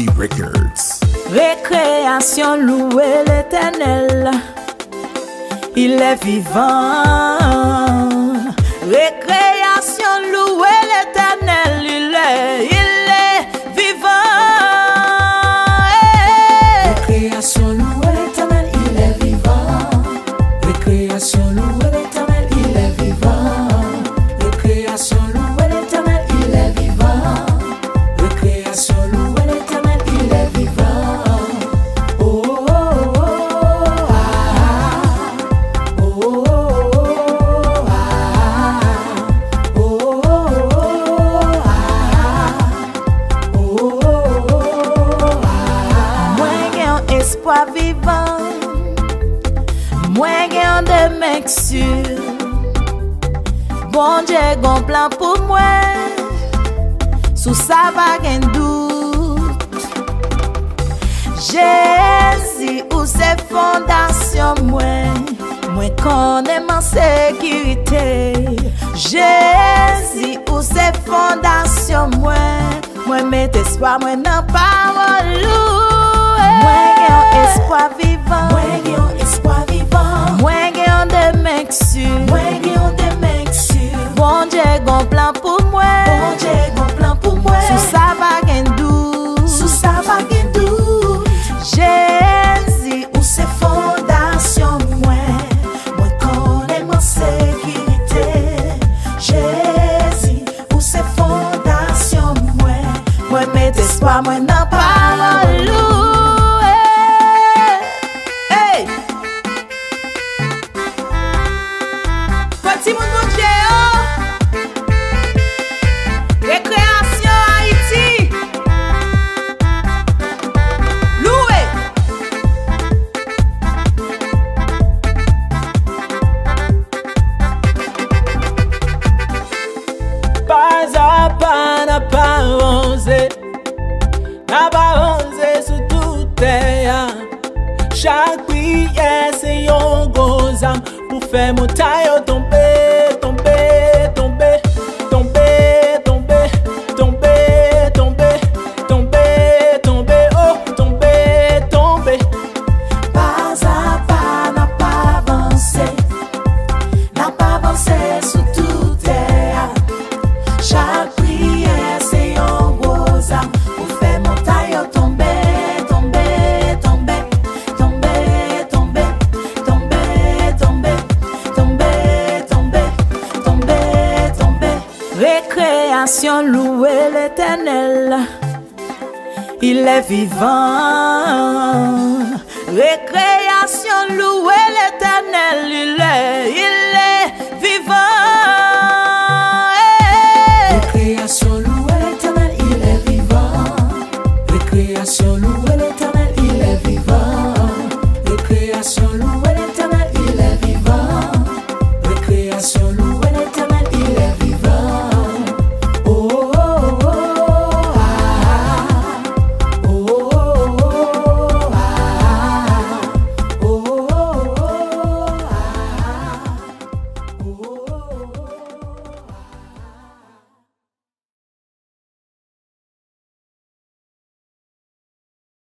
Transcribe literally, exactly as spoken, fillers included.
Bondye Records. Récréation, louez l'Éternel, il est vivant. Récréation, louez l'Éternel, il est, il est vivant. Récréation, louez l'Éternel, il est vivant. Récréation, louez l'Éternel, il est vivant. Récréation, louez l'Éternel, il est vivant. Récréation, louez l'Éternel, il est vivant. Oh, oh, oh, ah, oh, oh, oh, ah, oh, oh, oh, ah, oh, oh, oh, ah. Mwen gen espwa vivant, mwen gen demen sûr. Bondye gon plan pour moi, sous sa va gen dout. Jésus ou ses fondations, moi, moi connais ma sécurité. Jésus ou ses fondations, moi, moi mets espoir, moi nan parole loué. Moi gen espoir vivant, Moi gen espoir vivant. moi gen demen sûr. Moi gen demen sûr. Bondye gon plan pour moi, Bondye gon plan pour moi. sous sa va gen dout. Sous sa va gen dout. Jésus Ou ses fondations, moi, moi connais mon sécurité. Jésus, ou ses fondations, moi, moi mets espoir, moi nan parole loué. Hey! Petit moun moun Dieu, Récréation Haiti, Louez. Pas à pas, n'a pas avancé, n'a pas avancé sous toute terre. Chaque prière, c'est un gros âme pour faire mon taille tomber, tomber, tomber, tomber, tomber, tomber, tomber, tomber, tomber, oh, tomber, tomber. pas à pas, n'a pas avancé, n'a pas avancé sous toute terre. Chaque prière, c'est un gros âme pour faire mon taille tomber, tomber, tomber, tomber, tomber, tomber, tomber, tomber, tomber, tomber, tomber. Récréation, louez l'Éternel, il est vivant. Récréation, louez l'Éternel, il est, il est vivant. Récréation, louez l'Éternel, il est vivant. Récréation, louez l'Éternel.